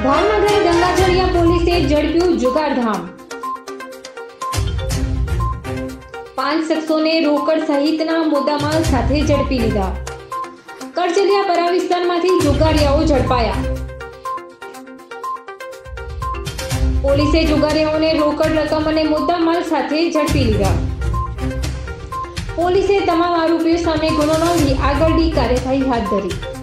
ભાવનગર ગંગાજળિયા પોલીસે ઝડપ્યું જુગારધામ। 5 શખ્સોને રોકડ સહિતના મુદ્દામાલ સાથે ઝડપી લીધા। કરજલિયાપરા વિસ્તારમાંથી જુગારિયાઓ ઝડપાયા। પોલીસે જુગારિયાઓને રોકડ રકમ અને મુદ્દામાલ સાથે ઝડપી લીધા। પોલીસે તમામ આરોપીઓ સામે ગુનો નોંધી આગળની કાર્યવાહી હાથ ધરી।